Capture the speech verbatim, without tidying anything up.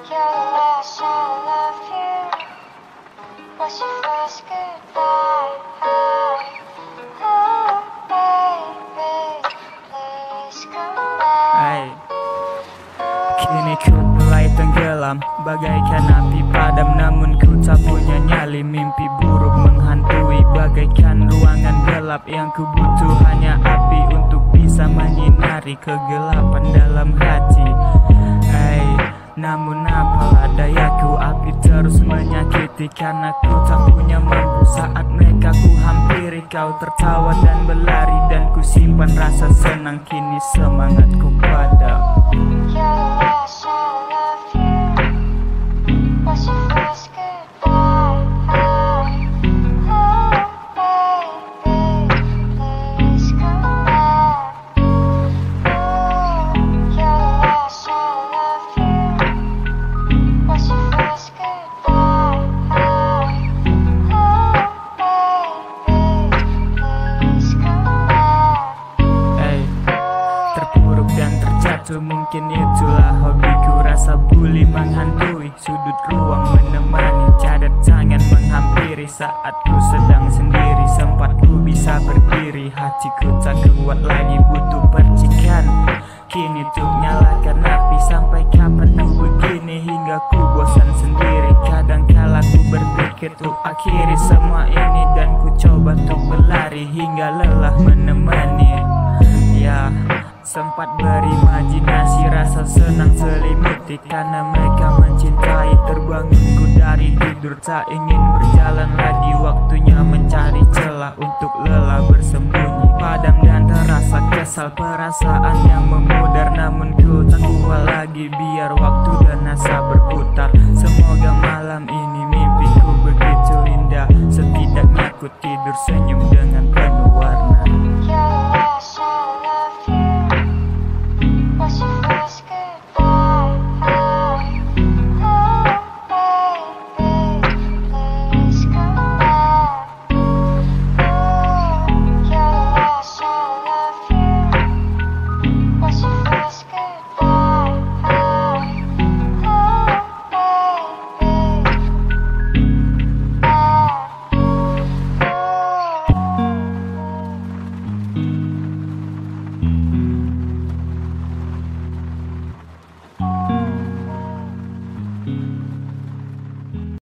You're the last I love you. Was your first goodbye? Oh, baby, please come back. Hey. Kini ku mulai tenggelam bagaikan api padam, namun ku tak punya nyali. Mimpi buruk menghantui bagaikan ruangan gelap, yang ku butuh hanya api untuk bisa menyinari kegelapan dalam hati. Hey, namun apalah dayaku, api terus menyakiti karena ku tak punya mampu. Saat mereka ku hampiri, kau tertawa dan berlari, dan ku simpan rasa senang. Kini semangatku padam. You're the last I love you. Was your first goodbye? Oh, baby, please come back. Oh, you're the last I love you. Was your first goodbye? Oh, baby, please come back. Hey, terpuruk dan terjatuh, mungkin itulah hobiku. Rasa bully menghantui sudut ruang menemani, cadat tangan menghampiri saat ku sedang sendiri. Sempat ku bisa berdiri, hatiku tak kuat lagi, butuh percikan. Kini tuh nyalakan api, sampai kapan ku begini, hingga ku bosan sendiri. Kadang kala ku berpikir untuk akhiri semua ini, dan ku coba untuk berlari hingga lelah menemani. Ya, sempat berimajinasi, rasa senang selimuti karena mereka mencintai. Terbangunku dari tidur, tak ingin berjalan lagi, waktunya mencari celah untuk lelah bersembunyi. Padam dan terasa kesal, perasaan yang memudar, namun ku tak kuat lagi, biar waktu dan asa berputar. Semoga malam ini mimpiku begitu indah, setidaknya ku tidur senyum.